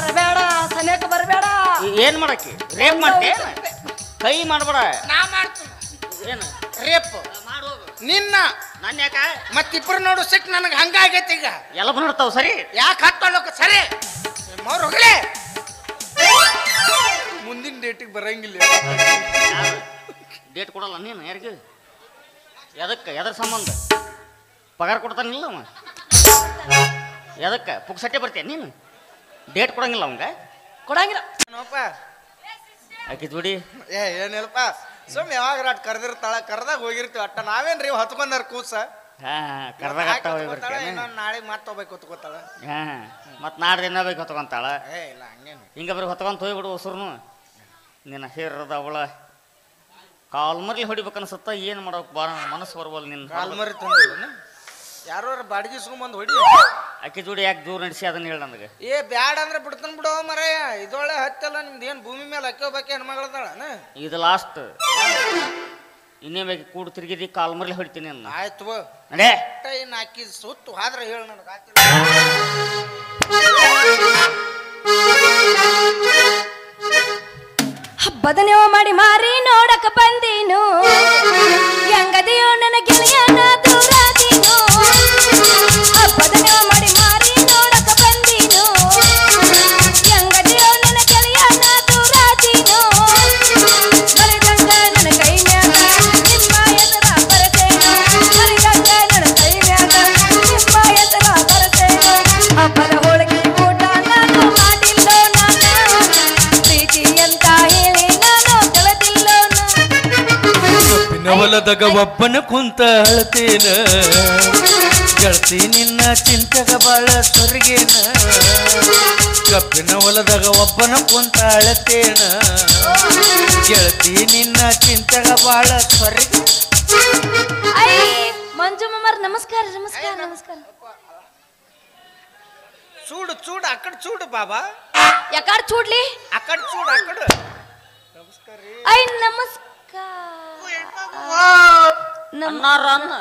ಬರಬೇಡ ಸನೇಕ ಬರಬೇಡ. ಏನ್ ಮಾಡಕ್ಕೆ ರೇಪ್ ಮಾಡ್ತೇ ಕೈ ಮಾಡ್ಬೇಡ. ನಾ ಮಾಡ್ತೀನಿ ಏನು ರೇಪ್ ನಿನ್ನ ನನ್ನ ಯಾಕ ಮತ್ತಿಬ್ರು ನೋಡು ಸಿಕ್ ನನಗೆ ಹಂಗಾಗೈತಿ ಈಗ. ಎಲ್ಲ ಬಂದಿರ್ತಾವ ಸರಿ. ಯಾಕೆ ಹತ್ತೋಕ ಸರಿ ಮೌರ್ ಹೋಗಲೇ ಮುಂದಿನ ಡೇಟಿಗೆ ಬರಂಗಿಲ್ಲ. ಡೇಟ್ ಕೊಡಲ್ಲ ನೀನು ಯಾರಿಗೆ ಎದಕ್ಕೆ ಎದ್ರ ಸಂಬಂಧ ಪಗಾರ ಕೊಡ್ತಾನಿಲ್ಲ ಅವ ಎದಕ್ಕೆ ಪುಕ್ಸಟ್ಟೆ ಬರ್ತೀಯ ನೀನು ಡೇಟ್ ಕೊಡಂಗಿಲ್ಲ ಅವಂಗ ಕೊಡಂಗಿಲ್ಲ ನೋಪ ಆಕಿ ಜೋಡಿ ಏನಿಲ್ಲಪ್ಪ ಸುಮ್ ಯಾವಾಗ ಅಟ್ ಕರೆದಿರ್ತಾಳ ಕರ್ದಾಗ ಹೋಗಿರ್ತೀವಿ ಅಟ್ಟ ನಾವೇನ್ರಿ ಹೊತ್ಕೊಂಡಾರ ಕೂಸ ಹಾ ಕರ್ದಾಗ ಅಟ್ಟ ಹೋಗಿ ಬರ್ತೀಯ ಇನ್ನೊಂದು ನಾಳೆಗೆ ಮತ್ತೆ ಹೋಗ್ಬೇಕು ಹೊತ್ಕೋತಾಳ. ಹಾ ಮತ್ತು ನಾಡ್ದು ದಿನ ಬೇಕು ಹೊತ್ಕೊಂತಾಳ ಇಲ್ಲ ಹಂಗೇನು ಹಿಂಗೆ ಬರೀ ಹೊತ್ಕೊಂತ ಹೋಗ್ಬಿಡು ಹೊಸರ್ನು ನಿನ್ನ ಹೇರದ ಅವಳ ಕಾಲ್ಮರ್ಲಿ ಹೊಡಿಬೇಕು ಅನ್ಸುತ್ತ ಏನು ಮಾಡೋಕೆ ಬಾ ಮನಸ್ಸು ಬರವಲ್ಲ ನಿನ್ನ ಕಾಲ್ಮರಿ ತಂದಿಲ್ಲ ಯಾರೋ ಬಾಡಿಗೆ ಇಸ್ಕೊಂಬಂದು ಹೊಡಿ. ಅಕ್ಕಿ ಜೋಡಿ ಯಾಕೆ ದೂರ ನಡೆಸಿ ಅದನ್ನ ಹೇಳಿ ನನಗೆ. ಏ ಬ್ಯಾಡ ಅಂದ್ರೆ ಬಿಡ್ತಾನೆ ಬಿಡೋ ಮರಯ್ಯ ಇದೊಳ್ಳೆ ಹತ್ತಲ್ಲ ನಿಮ್ದು ಏನು ಭೂಮಿ ಮೇಲೆ ಅಕ್ಕಿ ಹೋಗ್ಬೇಕೆ ಹೆಣ್ಮಗಳದಾಳ ಇದು ಲಾಸ್ಟ್ ಇನ್ನೇ ಬೇಕು ಕೂಡು ತಿರುಗಿದಿ ಕಾಲ್ಮರ್ಲಿ ಹೊಡಿತೀನಿ ಅನ್ನ ಆಯ್ತು ನಡೆ ಇನ್ನು ಅಕ್ಕಿ ಸುತ್ತು ಆದ್ರೆ ಹೇಳಿ ನನಗೆ ಹಬ್ಬದ ನೀವು ಮಾಡಿ ಮಾರಿ ನೋಡಕ ಬಂದೀನು ಹೆಂಗದೆಯೋ ನನ್ನ ಗೆಳೆಯನ ದೂರಾದೀನು. ಹಬ್ಬದ ನೀವು ಮಾಡಿ ಮಾರಿ ನೋಡಕ ಬಂದೀನು ಹೆಂಗದೆಯೋ ನನ್ನ ಗೆಳೆಯನ ದೂರಾದೀನು. ಮರಿಗಂಗ ನನ್ನ ಕೈ ಮ್ಯಾಗ ನಿಮ್ಮ ಎದುರ ಬರತೇನು ಮರಿಗಂಗ ನನ್ನ ಕೈ ಮ್ಯಾಗ ನಿಮ್ಮ ಎದುರ ಬರತೇನು. ಹಬ್ಬದ ಹೋಳಿಗೆ ಊಟ ನಾನು ಮಾಡಿಲ್ಲೋ ನಾನು ಪ್ರೀತಿ ಅಂತ ಹೇಳಿ ನಾನು ಕಳೆದಿಲ್ಲೋ ಹೊಲದಾಗ ಒಬ್ಬನ ಕುಂತ ಅಳತೇನ ಗೆಳತಿ ನಿನ್ನ ಚಿಂತೆಗ ಬಾಳ ಸೊರಗೇನ. ಕಬ್ಬಿನ ಹೊಲದಾಗ ಒಬ್ಬನ ಕುಂತ ಅಳತೇನ ಗೆಳತಿ ನಿನ್ನ ಚಿಂತೆಗ ಬಾಳ ಸೊರಗೆ. ಐ ಮಂಜು ಮಾಮರ್ ನಮಸ್ಕಾರ ನಮಸ್ಕಾರ ನಮಸ್ಕಾರ. ಚೂಡು ಚೂಡು ಅಕ್ಕಡ್ ಚೂಡು ಬಾಬಾ ಯಾಕಾಡ್ ಚೂಡ್ಲಿ ಅಕ್ಕಡ್ ಚೂಡು ಅಕ್ಕಡು ನಮಸ್ಕಾರ ರೀ. ಐ ನಮಸ್ಕಾರ ಅನ್ನಾರ ಅನ್ನ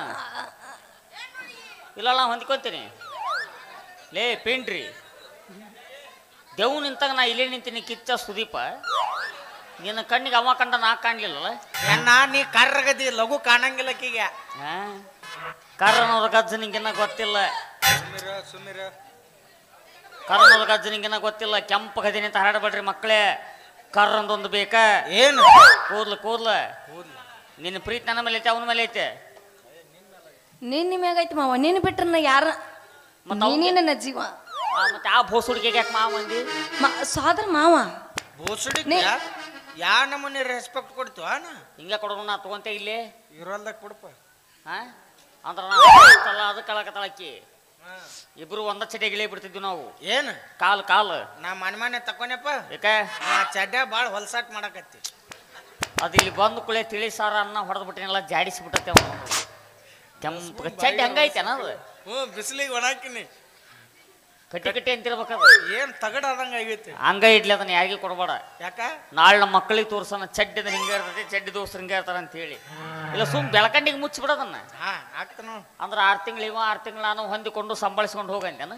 ಇಲ್ಲ ನಾ ಹೊಂದ್ಕೊತೀನಿ ಲೇ ಪೇಂಟ್ರಿ ದೇವ್ ನಿಂತಾಗ ನಾ ಇಲ್ಲೇ ನಿಂತೀನಿ ಕಿಚ್ಚ ಸುದೀಪ ನಿನ್ನ ಕಣ್ಣಿಗೆ ಅವ ಕಂಡ ನಾ ಕಾಣ್ಲಿಲ್ಲಲ್ಲ. ನೀ ಕರ್ರಗದಿ ಲಘು ಕಾಣಂಗಿಲ್ಲ ಕೀಗ ಹಾ ಕರ್ರನವ್ರ ಗಜ್ಜ ನಿಂಗೆನ ಗೊತ್ತಿಲ್ಲ ಸುಮ್ಮಿರ ಕರ್ರನವ್ರ ಗಜ್ಜ ನಿಂಗೆನ ಗೊತ್ತಿಲ್ಲ. ಕೆಂಪು ಗದಿನಿ ಅಂತ ಹರಡಬೇಡ್ರಿ ಮಕ್ಕಳೇ. ಕರ್ರಂದೊಂದು ಬೇಕಾ ಏನು ಕೂದ್ಲು ಕೂದ್ಲ ನಿನ್ನ ಪ್ರೀತಿ ನನ್ನ ಮೇಲೆ ಐತೆ ಅವನ ಮೇಲೆ ಐತೆ. ನಿನ್ನ ಮ್ಯಾಗೈತಿ ಮಾವ ನಿನ್ನ ಬಿಟ್ರ ಯಾರ ನೀನೇ ನನ್ನ ಜೀವ. ಮತ್ತೆ ಆ ಭೋಸುಡಿಗೆ ಯಾಕೆ ಮಾವ ಅಂದಿ ಸಾದ್ರ ಮಾವ ಬೋಸಡಿ ಯಾ ನಮ್ಮನೆ ರೆಸ್ಪೆಕ್ಟ್ ಕೊಡ್ತೀವ ಹಿಂಗೆ ಕೊಡೋಣ ನಾ ತಗೊಂತೆ ಇಲ್ಲಿ ಇರೋಲ್ದಾಗ ಕೊಡಪ್ಪ. ಹಾ ಅಂದ್ರೆ ನಾವು ಅದು ಕಳಕತ್ತಳಕ್ಕಿ ಇಬ್ರು ಒಂದ ಚಡ್ಡಿಗೆ ಬಿಡ್ತಿದ್ವಿ ನಾವು. ಏನು ಕಾಲು ಕಾಲು ನಾ ಮನೆ ತಕೊಂಡಪ್ಪ ಯಾಕೆ ಚಡ್ಡ ಭಾಳ ಹೊಲ್ಸಾಟ್ ಮಾಡಕತ್ತಿ. ಅದು ಇಲ್ಲಿ ಬಂದು ಕುಳೆ ತಿಳಿ ಸಾರ ಅನ್ನ ಹೊಡೆದು ಬಿಟ್ಟಿನೆಲ್ಲ ಜಾಡಿಸಿ ಬಿಟ್ಟತ್ತೆ ಅವನು. ಕೆಂಪು ಚಡ್ಡಿ ಹಂಗೈತೆ ಅನ್ನೋದು ಬಿಸಿಲಿಗೆ ಒಣಾಕಿನಿ ಕಟ್ಟಿ ಕಟ್ಟಿ ಅಂತಿರ್ಬೇಕದು. ಏನ್ ತಗಡ ಆದಂಗ ಆಗೈತಿ ಹಂಗ ಇಡ್ಲಿ ಅದನ್ನ ಯಾರಿಗೆ ಕೊಡಬೇಡ. ಯಾಕ ನಾಳೆ ನಮ್ಮ ಮಕ್ಕಳಿಗೆ ತೋರ್ಸೋಣ ಚಡ್ಡಿದ ಹಿಂಗೆ ಇರ್ತೈತಿ ಚಡ್ಡಿ ದೋಸ್ರು ಹಿಂಗೆ ಇರ್ತಾರ ಅಂತ ಹೇಳಿ. ಇಲ್ಲ ಬೆಳಕಂಡಿಗೆ ಮುಚ್ಚಿಬಿಡೋದನ್ನ. ಹಾ ಆಗ್ತಾನ ಅಂದ್ರೆ 6 ತಿಂಗಳು 6 ತಿಂಗಳು ನಾನು ಹೊಂದಿಕೊಂಡು ಸಂಭಾಳಿಸ್ಕೊಂಡು ಹೋಗಂತೇನ.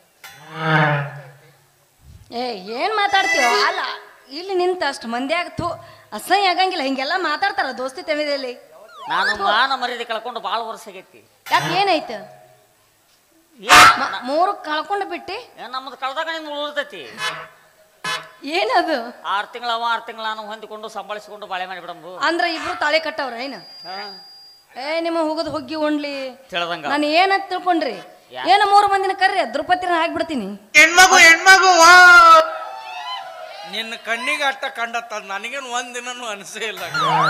ಏ ಏನ್ ಮಾತಾಡ್ತೀವ ಅಲ್ಲ ಇಲ್ಲಿ ನಿಂತ ಅಷ್ಟು ಮಂದಿ ಆಗ್ತು ಅಸಹ್ಯ ಆಗಂಗಿಲ್ಲ ಹಿಂಗೆಲ್ಲ ಮಾತಾಡ್ತಾರ ದೋಸ್ತಿ ತಮಿದಲ್ಲಿ. ನಾನು ಮಾನ ಮರ್ಯಾದೆ ಕಳ್ಕೊಂಡು ಭಾಳ ವರ್ಷ ಆಗೈತಿ. ಯಾಕೆ ಏನಾಯ್ತು 3 ಕಳ್ಕೊಂಡು ಬಿಟ್ಟಿ ನಮ್ಮದು ಕಳ್ದಾಗ ನಿಮ್ಗೆ ಉಳಿರ್ತೈತಿ. ಏನದು 6 ತಿಂಗಳು 6 ತಿಂಗಳು ನಾನು ಹೊಂದಿಕೊಂಡು ಸಂಭಾಳಿಸ್ಕೊಂಡು ಬಾಳೆ ಮಾಡಿ ಬಿಡಂಬು ಅಂದ್ರ ಇಬ್ರು ತಾಳಿ ಕಟ್ಟವ್ರ ಏನ ನಿಮ್ಮ ಹೋಗದ್ ಹೋಗಿ ಉಣ್ಲಿ ತಿಳ್ದಂಗ ನಾನು ಏನಂತ ತಿಳ್ಕೊಂಡ್ರಿ ಏನ 3 ಮಂದಿನ ಕರ್ರಿ ದ್ರೌಪದಿನ ಹಾಕ್ಬಿಡ್ತೀನಿ. ಹೆಣ್ಮಗು ನಿನ್ನ ಕಣ್ಣಿಗೆ ಅಟ್ಟ ಕಂಡತ್ತ ನನಗೇನು ಒಂದಿನೂ ಅನಿಸೇ ಇಲ್ಲ.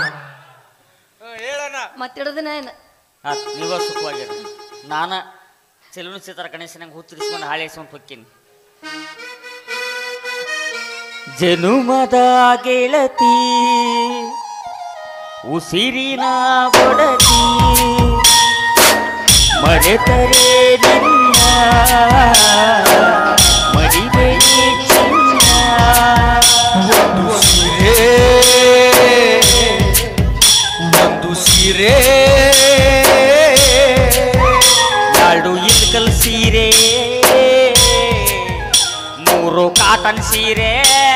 ಹೇಳಣ ಮತ್ತಿಡದಿನ ಏನ ನೀವ ಸುಖವಾಗಿರಿ. ನಾನ ಚೆಲುವಿನ ಚಿತ್ರ ಗಣೇಶನಂಗೆ ಹುಚ್ಚರಿಸ್ಕೊಂಡು ಹಾಳೇಸ್ಕೊಂಡು ಹೊಕ್ಕೀನಿ. ಜನುಮದ ಗೆಳತಿ ಉಸಿರಿನ ಕೊಡತಿ ಮರೆತರೆ ನಿನ್ನ ಮರಿಬೇಡಿ ಚಿನ್ನ. ಒಂದು ಸೀರೆ ನಾಡು ಇಲ್ಕಲ್ ಸೀರೆ 3 ಪ್ಯೂರು ಕಾಟನ್ ಸೀರೆ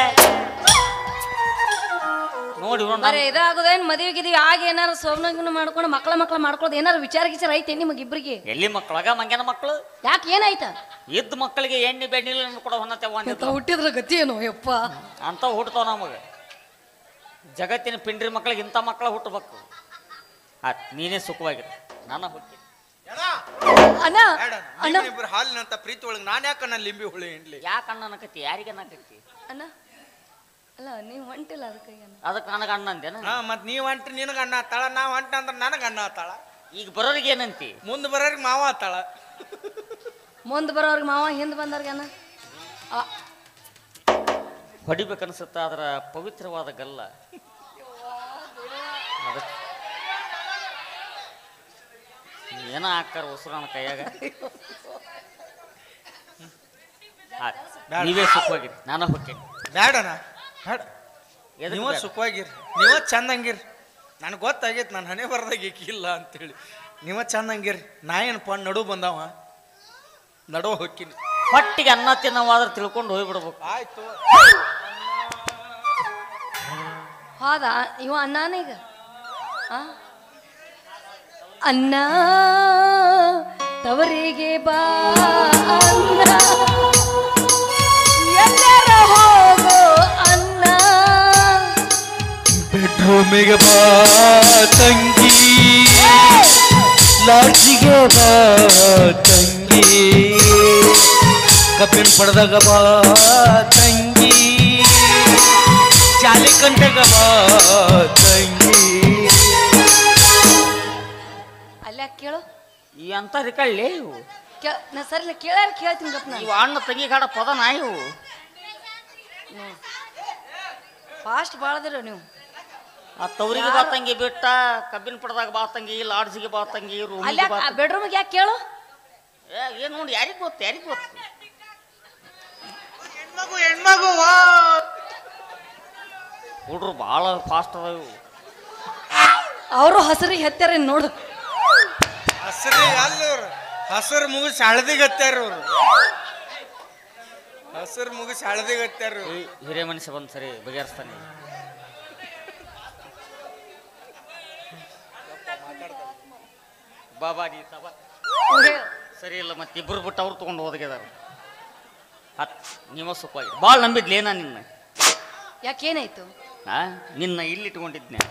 ನೋಡಿ ಬರೀ ಇದಾಗೋದೇನ್ ಮದುವೆ ಗಿದ್ವಿ ಆಗ ಏನಾರು ಸೋಮ್ನಗಿನ ಮಾಡ್ಕೊಂಡು ಮಕ್ಳ ಮಾಡ್ಕೊಳ್ಳೋದು ಏನಾರು ವಿಚಾರ ಐತೆ ನಿಮಗಿಬ್ರಿಗೆ? ಎಲ್ಲಿ ಮಕ್ಕಳಾಗ ಮಂಗ್ಯನ ಮಕ್ಕಳು ಯಾಕೆ ಏನಾಯ್ತ? ಇದ್ದ ಮಕ್ಕಳಿಗೆ ಎಣ್ಣೆ ಬೆಣ್ಣಿಲ್ಲ ಕೂಡ ಹೊನ್ನತೆವ ಹುಟ್ಟಿದ್ರ ಗತಿ ಏನು ಯಪ್ಪ ಅಂತ ಹುಟ್ಟತಾವ ನಮಗೆ. ಜಗತ್ತಿನ ಪಿಂಡ್ರಿ ಮಕ್ಕಳಿಗೆ ಇಂಥ ಮಕ್ಕಳ ಹುಟ್ಟಬೇಕು. ನೀನೇ ಸುಖವಾಗಿರು. ನಾನು ಹುಟ್ಟಿ ಅಣ್ಣ ಅಣ್ಣ ಇಬ್ಬರು ಹಾಲಿನಂತ ಪ್ರೀತಿ ಒಳಗೆ ನಾನು ಯಾಕಣ್ಣ ಲಿಂಬಿ ಹುಳಿ ಹಿಂಡ್ಲಿ? ಯಾಕೆ ಅಣ್ಣ ಅನ್ನಕತ್ತಿ? ಯಾರಿಗೆ ಅನ್ನಕತ್ತಿ? ಅಣ್ಣ ಅಲ್ಲ ನೀವು ಹೊಂಟಿಲ್ಲ ಅದಕ್ಕೆ ಅದಕ್ಕೆ ನನಗೆ ಅಣ್ಣ ಅಂದೇನ? ಹಾ ಮತ್ ನೀವ್ ಅಂಟ್ರಿ ನಿನಗ ಅಣ್ಣ ಆತಾಳ, ನಾವ್ ಅಂಟ ಅಂದ್ರೆ ನನಗ ಅಣ್ಣ ಆತಾಳ. ಈಗ ಬರೋರಿಗೆ ಏನಂತಿ? ಮುಂದ್ ಬರೋರಿಗೆ ಮಾವ ಆತಾಳ. ಮುಂದೆ ಬರೋರ್ಗೆ ಮಾವ ಹಿಂದೆ ಬಂದವ್ರಿಗೆ ಅಣ್ಣ ಹೊಡಿಬೇಕನ್ಸುತ್ತ ಅದರ ಪವಿತ್ರವಾದ ಗಲ್ಲ. ಅದಕ್ಕೆ ಏನ ಹಾಕಾರ ಉಸಿರಾನ ಕೈಯಾಗ. ನೀವೇ ಸುಖವಾಗಿರಿ, ನಾನು ಹೋಗ್ತೇನೆ. ಬ್ಯಾಡಣ್ಣ ಬೇಡ, ನೀವ ಸುಖವಾಗಿರಿ, ನೀವ ಚಂದಂಗಿರಿ. ನನಗೆ ಗೊತ್ತಾಗೈತಿ ನಾನು ಹಣೆ ಬರ್ದಾಗ ಇಲ್ಲ ಅಂತೇಳಿ. ನೀವ ಚಂದಂಗಿರಿ. ನಾ ಏನಪ್ಪ ನಡು ಬಂದವ ನಡುವ ಹೊಕ್ಕಿನಿ. ಹೊಟ್ಟಿಗೆ ಅನ್ನ ತಿನ್ನವಾದ್ರೆ ತಿಳ್ಕೊಂಡು ಹೋಗ್ಬಿಡ್ಬೇಕು. ಆಯ್ತು ಹೌದ ಇವ ಅಣ್ಣನ ಈಗ ಅನ್ನ ತವರಿಗೆ ಬಾ ಅನ್ನ ಎಲ್ಲರ ಹೋಗೋ ಅನ್ನ ಬೆಡ್ರೂಮಿಗೆ ಬಾ ತಂಗಿ, ಲಾಡ್ಜಿಗೆ ಬಾ ತಂಗಿ, ಕಬ್ಬಿನ ಪಡೆದಾಗ ಬಾ ತಂಗಿ, ಚಾಲಿ ಕಂಟೆಗ ಬಾ ತಂಗಿ. ಅಲ್ಲ ಕೇಳು ಈ ಅಂತ ರಿಕಳ್ಳಿ ಇವು ನಾ ಸರಿ ಕೇಳ್ತೀನಿ ಗಪ್ಪ ಇವು ಅಣ್ಣ ತಂಗಿ ಕಾಡ ಪದನ ಇವು. ಫಾಸ್ಟ್ ಬಾಳದಿರ ನೀವು. ಆ ತವರಿಗೆ ಬಾ ತಂಗಿ ಬಿಟ್ಟ, ಕಬ್ಬಿನ ಪಡೆದಾಗ ಬಾ ತಂಗಿ, ಲಾಡ್ಜಿಗೆ ಬಾ ತಂಗಿ, ಅಲ್ಲ ಬೆಡ್ರೂಮ್ಗೆ ಯಾಕೆ ಕೇಳು? ಏನ್ ನೋಡಿ ಯಾರಿಗ್ ಗೊತ್ತು, ಯಾರಿಗ್ ಗೊತ್ತು? ಹೆಣ್ಮಗು ಹುಡ್ರು ಭಾಳ ಫಾಸ್ಟ್ ಅದ ಇವು. ಅವರು ಹಸರಿಗೆ ಹೆತ್ತಾರ ನೋಡು. ಹಸ್ರಿ ಅಲ್ಲವ್ರು ಹಸರು ಮುಗಿಸಿ ಹಳದಿಗತ್ತಾರ ಅವ್ರು. ಹಸರು ಮುಗಿಸಿ ಹಳದಿಗತ್ತಾರ. ಹಿರಿಯ ಮನುಷ್ಯ ಬಂದ್ ಸರಿ ಬಗೆಹರಿಸ್ತಾನೆ. ಬಾಬಾ ನೀ ತಬಾ ಸರಿ ಇಲ್ಲ, ಮತ್ತೆ ಇಬ್ಬರು ಬಿಟ್ಟು ಅವ್ರು ತೊಗೊಂಡು ಹೋದಗಿದಾರ. ನೀವ ಸುಖವಾಗಿ ಭಾಳ ನಂಬಿದ್ಲೇನ ನಿನ್ನ? ಯಾಕೇನಾಯ್ತು? ನಿನ್ನ ಇಲ್ಲಿಟ್ಕೊಂಡಿದ್ನೆ.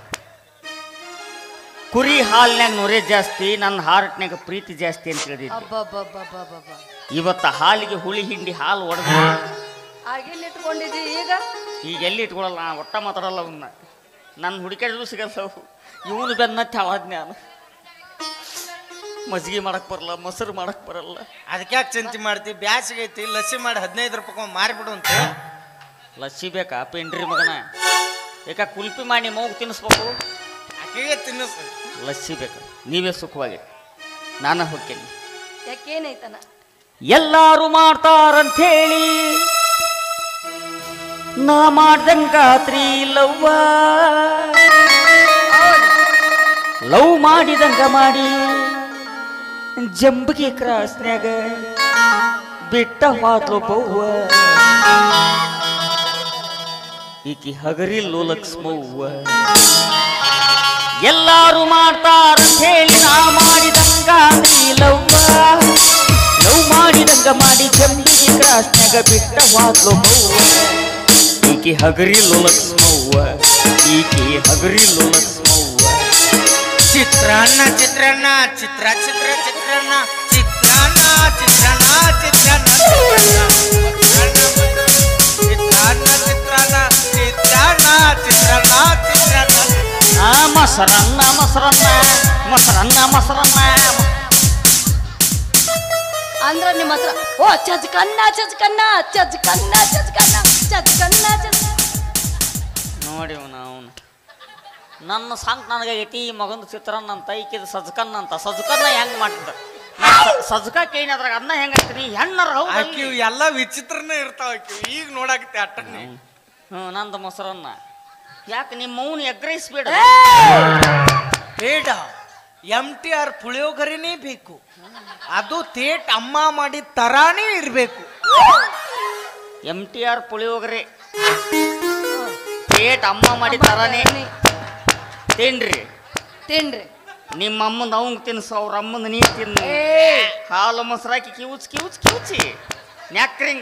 ಕುರಿ ಹಾಲ್ನ್ಯಾಗ ನೊರೆ ಜಾಸ್ತಿ, ನನ್ನ ಹಾರ್ಟ್ನ್ಯಾಗ ಪ್ರೀತಿ ಜಾಸ್ತಿ ಅಂತ ಹೇಳಿದ್ದೆ. ಇವತ್ತು ಹಾಲಿಗೆ ಹುಳಿ ಹಿಂಡಿ ಹಾಲು ಒಡೆದು ಆಗಿಲ್ಲಿ ಇಟ್ಕೊಂಡಿದ್ದಿ. ಈಗ ಎಲ್ಲಿ ಇಟ್ಕೊಳಲ್ಲ, ಒಟ್ಟ ಮಾತಾಡಲ್ಲ ಅವನ್ನ. ನನ್ನ ಹುಡುಕಾಡಿದ್ರು ಸಿಗಲ್ಲ. ಇವನು ಬೆನ್ನ ತಾಳದ್ ನಾನು. ಮಜ್ಜಿಗೆ ಮಾಡಕ್ ಬರಲ್ಲ, ಮೊಸರು ಮಾಡಕ್ ಬರಲ್ಲ. ಅದಕ್ಕೆ ಯಾಕೆ ಚಿಂತೆ ಮಾಡ್ತೀವಿ? ಬ್ಯಾಸಿಗೆ ಐತಿ, ಲಸ್ಸಿ ಮಾಡಿ 15 ರೂಪಾಯಿ ಮಾರಿಬಿಡು ಅಂತ. ಲಸ್ಸಿ ಬೇಕಾ ಪೆಂಡ್ರಿ ಮಗನ? ಯಾಕ ಕುಲ್ಪಿ ಮಾಡಿ ಮಗು ತಿನ್ನಿಸ್ಬೇಕು? ಆಕೆಗೆ ತಿನ್ನಿಸ್. ಲಸ್ಸಿ ಬೇಕಾ? ನೀವೇ ಸುಖವಾಗಿ, ನಾನು ಹೋಗ್ತೇನೆ. ಯಾಕೇನಾಯ್ತನ? ಎಲ್ಲಾರು ಮಾಡ್ತಾರಂಥೇಳಿ ನಾ ಮಾಡ್ದಂಗಾತ್ರಿ ಲವ್ ಮಾಡಿದಂಗ ಮಾಡಿ ಜಂಬಗಿ ಕ್ರಾಸ್ನ್ಯಾಗ ಬಿಟ್ಟ ಮಾತು ಬವ್ವ, ಈಕಿ ಹಗರಿಲ್ಲೋ ಲಕ್ಷ್ಮವ್ವ. ಎಲ್ಲಾರು ಮಾಡ್ತಾರಂಥೇಳಿ ನಾ ಮಾಡಿದಂಗಾತ್ರಿ ಲವ್ ಮಾಡಿದಂಗ ಮಾಡಿ ಜಂಬಗಿ ಕ್ರಾಸ್ನ್ಯಾಗ ಬಿಟ್ಟ ಮಾತು ಬವ್ವ, ಈಕಿ ಹಗರಿಲ್ಲೋ ಲಕ್ಷ್ಮವ್ವ, ಈಕಿ ಹಗರಿಲ್ಲೋ ಲಕ್ಷ್ಮವ್ವ. ಚಿತ್ರಾನ್ನ ಚಿತ್ರಾನ್ನ ಚಿತ್ರ ಚಿತ್ರ ಚಿತ್ರಾನ್ನ ಚಿತ್ರಾನ್ನ ಚಿತ್ರಾನ್ನ ಚಿತ್ರಾನ್ನ ಚಿತ್ರಾನ್ನ ಚಿತ್ರಾನ್ನ ಚಿತ್ರಾನ್ನ ಚಿತ್ರಾನ್ನ ಚಿತ್ರಾನ್ನ ಮೊಸರನ್ನ ಮೊಸರನ್ನ ಮೊಸರನ್ನ ಮೊಸರನ್ನ ಅಂದ್ರ ನಿಮ್ಮ ಹತ್ರ ಓ ಚಜ್ಕನ್ನ ಚಜ್ಕನ್ನ ಚಜ್ಕನ್ನ ಚಜ್ಕನ್ನ ಚಜ್ಕನ್ನ ಚಜ್ ನೋಡಿ ಅವನು ನನ್ನ ಸಾಂಗ್ ನನಗಾಗೈತಿ. ಈ ಮಗಂದು ಚಿತ್ರಾನ್ನ ಅಂತ, ಈಕಿದ ಸಜ್ಕನ್ನ ಅಂತ. ಸಜ್ಕನ್ನ ಹೆಂಗ್ ಮಾಡ್ತಿದ್ದ? ಸಜ್ಕಕ್ಕೆ ಏನಾದ್ರಾಗ ಅನ್ನ ಹೆಂಗಾಗ್ತೀನಿ ಹೆಣ್ಣರ ಆಕಿ ಎಲ್ಲ ವಿಚಿತ್ರನೇ ಇರ್ತಾವ. ಆಕಿ ಈಗ ನೋಡಾಕತ್ತೆ ಅಟ್ಟನೆ. ನಂದು ಮೊಸರನ್ನ. ಯಾಕೆ ನಿಮ್ಮ ಮೌನ ಎಗ್ರಹಿಸ್ಬೇಡ? ಬೇಡ, MTR ಪುಳಿಯೋಗರೆನೇ ಬೇಕು. ಅದು ತೇಟ್ ಅಮ್ಮ ಮಾಡಿದ ತರಾನೇ ಇರಬೇಕು. MTR ಪುಳಿಯೋಗರೆ ಪೇಟ್ ಅಮ್ಮ ಮಾಡಿ ತರಾನೆ ತಿನ್ರಿ. ತಿನ್ರಿ. ನಿಮ್ಮ ಅಮ್ಮಂದು ಅವಂಗ್ ತಿನ್ಸು, ಅವ್ರ ಅಮ್ಮಂದು ನೀ ತಿನ್ನು. ಏ ಹಾಲು ಮೊಸರಾಕಿ ಕಿವುಚಿ ನ್ಯಾಕ್ರಿಂಗ್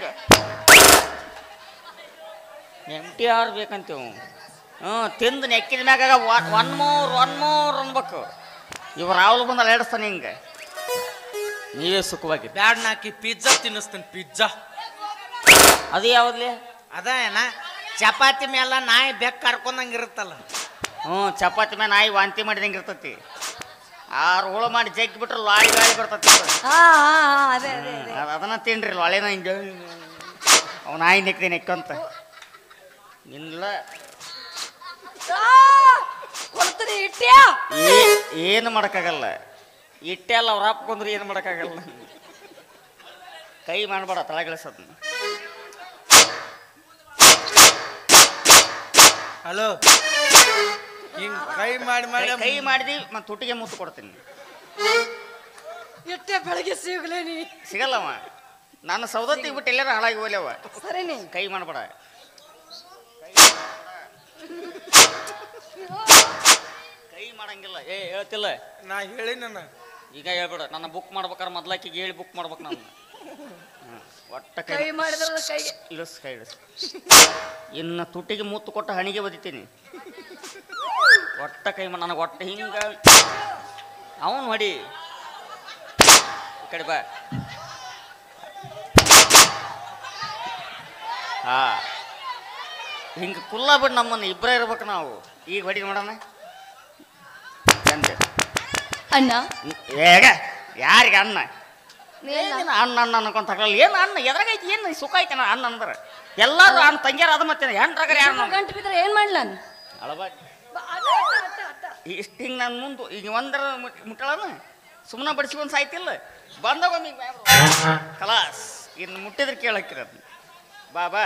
MTR ಬೇಕಂತೀವ್. ತಿಂದು ನೆಕ್ಕಿದ ಮ್ಯಾಗ ಒನ್ ಮೋರ್ ಅನ್ಬೇಕು. ಇವ್ ರಾಹುಲ್ ಬಂದ ಎಡಸ್ತಾನೆ ಹಿಂಗೆ. ನೀವೇ ಸುಖವಾಗಿ ಬ್ಯಾಡ್ ನಾಕಿ ಪಿಜ್ಜಾ ತಿನ್ನಿಸ್ತೇನೆ. ಪಿಜ್ಜಾ ಅದು ಯಾವ್ದ್ಲಿ? ಅದ ಏನ ಚಪಾತಿ ಮೇಲೆ ನಾಯಿ ಬೆಕ್ಕ ಕರ್ಕೊಂಡಂಗೆ ಇರುತ್ತಲ್ಲ. ಚಪಾತಿ ಮೇಲೆ ನಾಯಿ ವಾಂತಿ ಮಾಡಿದಂಗೆ ಇರ್ತತಿ. 6 ಹುಳು ಮಾಡಿ ಜಗ್ಗಿ ಬಿಟ್ರೆ ಲಾಳಿ ಬರ್ತತಿ. ಹಾ ಅದೇ ಅದೇ ಅದೇ. ಅದನ್ನ ತಿನ್ರಿ. ಲಾಳಿನ ಹಿಂಗೆ ಅವ್ ನಾಯಿ ನೆಕ್ಕಂತ ನಿಲ್ಲ ಕೊಡ್ತೀನಿ ಇಟ್ಟ್ಯಾ. ಏನು ಮಾಡೋಕ್ಕಾಗಲ್ಲ. ಇಟ್ಟೆ ಅಲ್ಲ ಅವ್ರ ಹಾಕೊಂಡ್ರೆ ಏನು ಮಾಡೋಕ್ಕಾಗಲ್ಲ. ಕೈ ಮಾಡಬೇಡ ತಳಗಿಳಿಸೋದ್. ಹಲೋ ಹಿಂಗ್ ಕೈ ಮಾಡಿ ಕೈ ಮಾಡಿದಿ ಮತ್ತೆ ತುಟಿಗೆ ಮುತ್ತು ಕೊಡ್ತೀನಿ. ಇಟ್ಟೆ ಬೆಳಗ್ಗೆ ಸಿಗ್ಲೇನಿ. ಸಿಗಲ್ಲವ. ನಾನು ಸೌದತ್ತಿ ಬಿಟ್ಟು ಎಲ್ಲಾರ ಹಾಳಾಗಿ ಹೋಗ್ಲವ. ಸರಿನಿ. ಕೈ ಮಾಡಬೇಡ. ಕೈ ಮಾಡಂಗಿಲ್ಲ. ಹೇಳ್ತಿಲ್ಲ. ನಾ ಹೇಳಿ ನನ್ನ ಈಗ ಹೇಳ್ಬೇಡ. ನನ್ನ ಬುಕ್ ಮಾಡ್ಬೇಕಾರೆ ಮೊದ್ಲಾಕಿಗೆ ಹೇಳಿ ಬುಕ್ ಮಾಡ್ಬೇಕು ನಾನು. ಒಟ್ಟ ಕೈ ಮಾಡಿದ್ರೆ ಕೈಗೆ ಇಳಿಸ್. ಕೈ ಇಳಿಸ್. ಇನ್ನು ತುಟಿಗೆ ಮುತ್ತು ಕೊಟ್ಟು ಹಣಿಗೆ ಬದಿತೀನಿ. ಒಟ್ಟ ಕೈ ನನಗೆ ಒಟ್ಟ ಹಿಂಗ ಅವನು ಹೊಡಿ. ಈ ಕಡೆ ಬಾ. ಹಾ ಹಿಂಗೆ ಕುಲ್ಲ ಬಿಟ್ಟು ನಮ್ಮನ್ನು ಇಬ್ಬರೇ ಇರ್ಬೇಕು ನಾವು. ಈಗ ಹೊಡಿ ಮಾಡೋಣ. ಚಂದ ಅಣ್ಣ. ಹೇಗ ಯಾರಿಗೆ ಅನ್ನ? ನೀಲ್ಲ. ಅನ್ನ ಅನ್ನ ಅನ್ಕೊಂತ ಏನು ಅನ್ನ ಎದ್ರಾಗೈತಿ? ಏನು ಸುಖ ಐತೆ ಅನ್ನ ಅಂದ್ರೆ ಎಲ್ಲರೂ ಅನ್ನ ತಂಗ್ಯಾರ. ಅದು ಮತ್ತೆ ಹೆಣ್ರಾಗರ ಯಾರು ಗಂಟು ಬಿದ್ರೆ ಏನ್ ಮಾಡ್ಲ ನಾನು? ಅಳಬಾಗಿ ಇಷ್ಟು ಹಿಂಗೆ ನಾನು ಮುಂದೆ ಈಗ ಒಂದರ ಮುಟ್ಟಳನ ಸುಮ್ಮನೆ ಬಡಿಸ್ಕೊಂಡು ಸಾಯ್ತಿಲ್ಲ. ಬಂದಾಗ ಕಲಾಸ್ ಇನ್ನು ಮುಟ್ಟಿದ್ರೆ ಕೇಳಕ್ಕಿರ. ಬಾ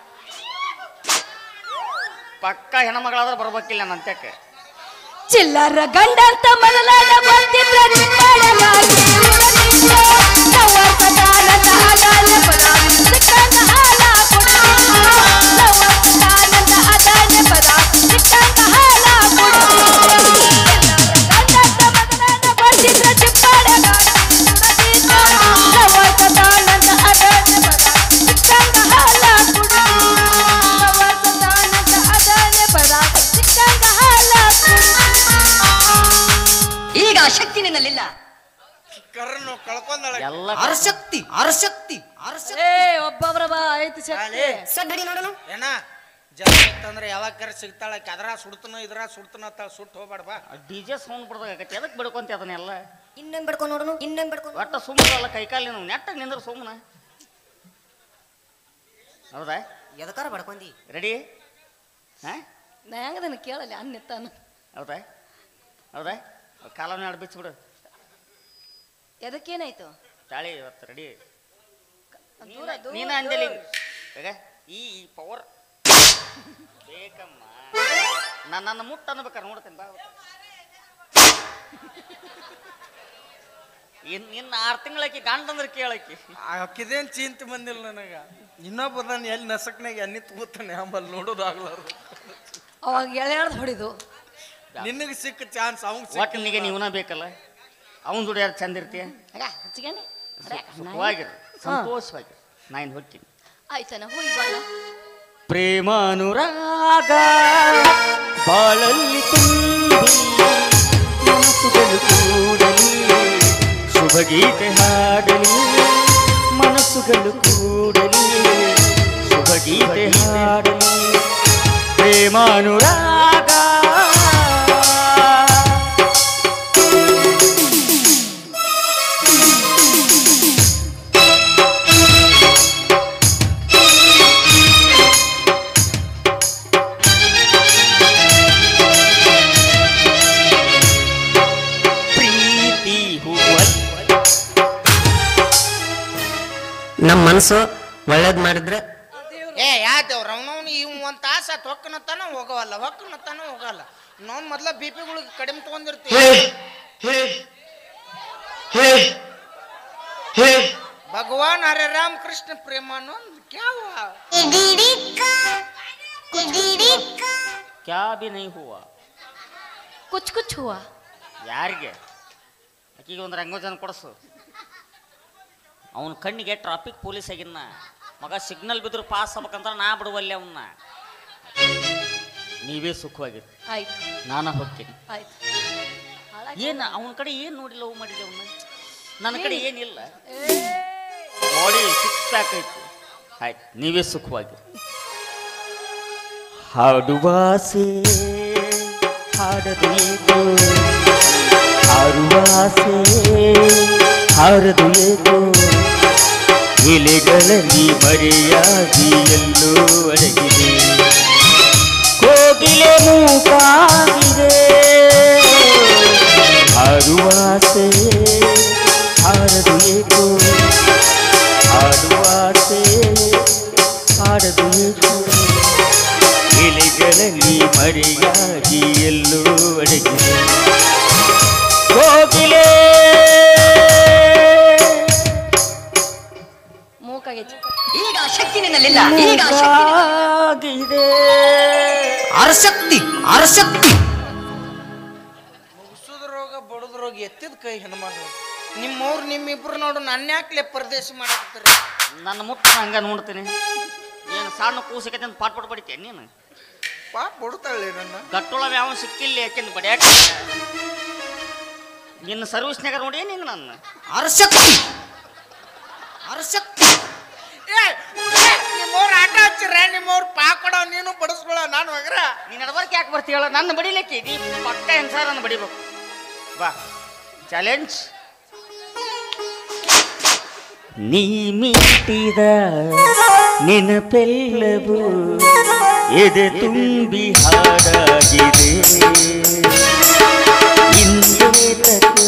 ಪಕ್ಕ ಹೆಣ್ಮಗಳಾದ್ರೆ ಬರ್ಬೇಕಿಲ್ಲ ನಂತ್ಯಕ್ಕೆ. ಚಿಲ್ಲರ ಗಂಡಂತ ಮೊದಲಾದ ಬಂದಿದ್ರ ಚಿಪ್ಪಾಡಗಾಗಿ ಉರಲಿಲ್ಲ. ನವಸದಾನಂದ ಅದಾನ ಪದ ಸಿಕ್ಕಂಗ ಹಾಲ ಕೊಡಲಿಲ್ಲ. ನವಸದಾನಂದ ಅದಾನ ಪದ ಸಿಕ್ಕಂಗ ಹಾಲ ಕೊಡಲಿಲ್ಲ. ಚಿಲ್ಲರ ಗಂಡಂತ ಮೊದಲಾದ ಬಂದಿದ್ರ ಚಿಪ್ಪಾಡಗಾಗಿ ಉರಲಿಲ್ಲ. ನವಸದಾನಂದ ಅದಾನ ಪದ ಸಿಕ್ಕಂಗ ಹಾಲ ಕೊಡಲಿಲ್ಲ. ನವಸದಾನಂದ ಅದಾನ ಪದ ಸಿಕ್ಕಂಗ ಹಾಲ ಈಗ ಶಕ್ತಿ ನಿನ್ನಲ್ಲಿಲ್ಲ. ಕರ್ನು ಕಳ್ಕೊಂಡಳ ಎಲ್ಲ ಅರಶಕ್ತಿ ಅರಶಕ್ತಿ ಅರಶಕ್ತಿ. ಒಬ್ಬೊಬ್ರ ಬಾ ಐತಿ ಶಕ್ತಿ. ಸಡ್ಡಿ ನೋಡೋಣ. ಏನ ಜನ ಇತ್ತಂದ್ರೆ ಯಾವಾಗ ಕರೆ ಸಿಗ್ತಾಳ. ಅದ್ರ ಸುಡ್ತನ ಇದ್ರ ಸುಡ್ತನ ಅಂತ ಸುಟ್ಟು ಹೋಗ್ಬೇಡ. ಬಾ DJ ಸೌಂಡ್ ಬಿಡ್ದಾಗತ್ತೆ. ಎದಕ್ಕೆ ಬಿಡ್ಕೊಂತ ಅದನ್ನೆಲ್ಲ? ಇನ್ನೊಂದು ಬಡ್ಕೊಂಡು ನೋಡೋಣ. ಇನ್ನೊಂದು ಬಡ್ಕೊಂಡು ಒಟ್ಟ ಸುಮ್ಮನಲ್ಲ. ಕೈಕಾಲಿ ನಾವು ನೆಟ್ಟಾಗ ನಿಂದ್ರೆ ಸುಮ್ಮನೆ. ಹೌದಾ? ಎದಕಾರ ಬಡ್ಕೊಂಡಿ? ರೆಡಿ? ಹಾಂ ನಾ ಹೆಂಗದನ್ನ ಕೇಳಲ್ಲ ಅನ್ನಿತ್ತಾನ. ಹೌದಾ? ಕಾಲನ ಬಿಚ್ಚಿಬಿಡು. ಎದಕ್ಕೇನಾಯ್ತು? ತಾಳಿ ಇವತ್ತು ರೆಡಿ. ದೂರ ದೂರ ನೀನು ಅಂದಿಲ್ಲ ಈಗ ಈ ಪವರ್ ಬೇಕಮ್ಮ. ನನ್ನ ಮುಟ್ಟ ಅನ್ಬೇಕಾರೆ ನೋಡ್ತೇನೆ. ಬಾ ಇನ್ನು 6 ತಿಂಗಳಾಕಿ ಗಂಡಂದ್ರೆ ಕೇಳಕ್ಕಿ. ಅಕ್ಕಿದೇನ್ ಚಿಂತೆ ಬಂದಿಲ್ಲ ನನಗ. ಇನ್ನೊಬ್ಬದಾನ ಎಲ್ಲಿ ನಸಕ್ನಾಗ ಎಣ್ಣೆ ತಗೋತಾನೆ ಆಮೇಲೆ ನೋಡೋದಾಗ್ಲಾರ್ದು. ಅವಾಗ ಎಳೆಯಾಡ್ದು ಹೊಡಿದು. ನಿನಗೆ ಸಿಕ್ಕ ಚಾನ್ಸ್ ಅವಂಗ ಒಟ್ಟಿನಿಗೆ ನೀವನ ಬೇಕಲ್ಲ. ಅವನ ಜೋಡಿ ಯಾರು ಚಂದ ಇರ್ತೀಯ? ಹಚ್ಚಿಗಂಡಿ ಸುಖವಾಗಿರು, ಸಂತೋಷವಾಗಿ. ನಾನು ಹೋಗ್ತೀನಿ. ಆಯ್ತಾನ ಹೋಗಿ ಬಾಳ. ಪ್ರೇಮಾನುರಾಗ ಬಾಳಲ್ಲಿ ತುಂಬಿ ಮನಸ್ಸುಗಳು ಕೂಡಲಿ ಶುಭ ಗೀತೆ ಹಾಡಲಿ. ಮನಸ್ಸುಗಳು ಕೂಡಲಿ ಶುಭ ಗೀತೆ ಹಾಡಲಿ. ಪ್ರೇಮಾನುರಾಗ ನಮ್ಮ ಮನಸ್ಸು ಒಳ್ಳೇದ್ ಮಾಡಿದ್ರೆ ಯಾವ್ದೇವ್ರ ಅವನವ್ನು ಇವ್ ಒಂದ್ ತಾಸ ಹೊಕ್ಕನತ್ತಾನ ಹೋಗವಲ್ಲ. ನಾವು ಮೊದ್ಲ BP ಕಡಿಮೆ ತಗೊಂಡಿರ್ತೀವಿ. ಭಗವಾನ್ ಹರೇ ರಾಮ್ ಕೃಷ್ಣ ಪ್ರೇಮಾನಂದ್ ಕ್ಯಾವ ಕ್ಯಾ ಬಿ ನೈ ಹೂವ ಕುಚ್ ಕುಚ್ ಹೂವ. ಯಾರಿಗೆ ಆಕಿಗೆ ಒಂದು ರಂಗೋಜನ ಕೊಡಿಸು. ಅವನ ಕಣ್ಣಿಗೆ ಟ್ರಾಫಿಕ್ ಪೊಲೀಸ್ ಆಗಿನ್ನ ಮಗ ಸಿಗ್ನಲ್ ಬಿದ್ರು ಪಾಸ್ ಆಗ್ಬೇಕಂತ ನಾ ಬಿಡುವಲ್ಲಿ ಅವನ್ನ. ನೀವೇ ಸುಖವಾಗಿರಿ, ಆಯ್ತು ನಾನು ಹೋಗ್ತೀನಿ. ಆಯ್ತು. ಏನು ಅವನ ಕಡೆ ಏನು ನೋಡಿ ಲವ್ ಮಾಡಿದೆ ಅವನ್ನ? ನನ್ನ ಕಡೆ ಏನಿಲ್ಲ, ಏ, ಬಾಡಿ ಸಿಕ್ಸ್ ಪ್ಯಾಕ್ ಐತಿ. ಆಯ್ತು, ನೀವೇ ಸುಖವಾಗಿರಿ. ಹಾಡುವಾಸೆ ಹಾಡದು ಏಕೋ, ಹಾರುವಾಸೆ ಹಾರದು ಏಕೋ, ಎಲೆಗಳಲ್ಲಿ ಮರೆಯಾಗಿ ಎಲ್ಲೋ ಅಡಗಿದೆ, ಕೋಗಿಲೆ ಮೂಕಾಗಿದೆ. ಹಾರುವಾಸೆ ಹಾರದು ಏಕೋ, ಹಾಡುವಾಸೆ ಹಾಡದು ಏಕೋ, ಎಲೆಗಳಲ್ಲಿ ಮರೆಯಾಗಿ ಎಲ್ಲೋ ಅಡಗಿದೆ, ಕೋಗಿಲೆ. ಮೂಕಾಗೈತಿ. ಈಗ ಶಕ್ತಿ ನಿನ್ನಲ್ಲಿಲ್ಲ, ಈಗ ಆಗಿದೆ. ಅರಶಕ್ತಿ ಅರಶಕ್ತಿ. ಮುಗಿಸುದ ರೋಗ ಬಡದ ರೋಗ ಎತ್ತಿದ ಕೈ ಹೆಣ್ಮಗಳು. ನಿಮ್ಮವ್ರು ನಿಮ್ಮಿಬ್ರು ನೋಡು ನನ್ನ ಯಾಕ್ಲೆ ಪರದೇಶ ಮಾಡಕತ್ತಾರೆ. ನನ್ನ ಮುಟ್ಟ ಹಂಗ ನೋಡ್ತೀನಿ. ಏನು ಸಣ್ಣ ಕೂಸಕೈತೆ ಅಂತ ಪಾಟ್ ಬಡಿತೇನೆ ನೀನು? ಪಾಪ ಬಡ್ತಾಳೆ ನನ್ನ. ಗಟ್ಟೊಳಗೆ ಯಾವ ಸಿಕ್ಕಿಲ್ಲ ಯಾಕೆಂದು ಬಡಿಯಾಕ. ನಿನ್ನ ಸರ್ವಿಸ್ನಾಗ ನೋಡಿ ನಿಂಗೆ ನನ್ನ ಅರಶಕ್ತಿ ಅರಶಕ್ತಿ. ನಿಮ್ಮವ್ರು ಆಟ ಹಚ್ಚಿರ, ನಿಮ್ಮವ್ರು ಪಾ ಕೊಡೋ, ನೀನು ಬಡಿಸ್ಕೊಳ, ನಾನು ಹೋಗ್ರ. ನೀನು ನಡಬರ್ಕೆ ಯಾಕೆ ಬರ್ತೀಯಲ್ಲ? ನನ್ನ ಬಡಿಲಿಕ್ಕೆ ನೀ ಪಕ್ಕ ಹೆಂಗ್ ಸರ್ ನನ್ನ ಬಡಿಬೇಕು. ಬಾ ಚಾಲೆಂಜ್. ನೀ ಮೀಟಿದ ನೆನಪೆಲ್ಲವೂ ಎದೆ ತುಂಬಿ ಹಾಡಾಗಿದೆ, ಇಂದೇತಕ್ಕೆ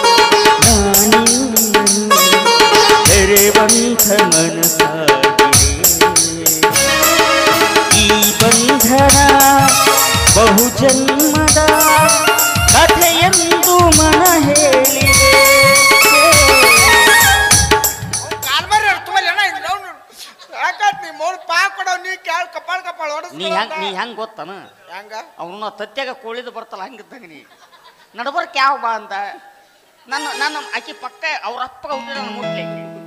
ನಾನಿನ್ನನು ತೆರೆವಂಥ ಮನಸ್ಸಾಗಿದೆ, ಈ ಬಂಧನ ಬಹುಜನ್ಮದ ಕಥೆಯೆಂದು ಮನ ಹೇಳಿದೆ. ಕಾಲ್ಮರಿ ಅರ್ಥವಲ್ಲ ಯಾಕತ್ ನಿಮ್ಮವ್ರು ಪಾ ಕೊಡೋ, ನೀ ಕ್ಯಾಳ್ ಕಪಾಳ ಕಪಾಳ ನೀ ಹೆಂಗ್ ಗೊತ್ತಾನ? ಹೆಂಗ ಅವನು ತತ್ಯಾಗ ಕೋಳಿದು ಬರ್ತಲ್ಲ ಹಂಗಿದ್ದಂಗ ನೀ ನಡಬರ್ಕ್ ಯಾವ ಬಾ ಅಂತ. ನನ್ನ ಆಕಿ ಪಕ್ಕ ಅವ್ರ ಅಪ್ಪಗ ಹುಟ್ಟಿದ ನನ್ನ ಮುಟ್ಲಿ.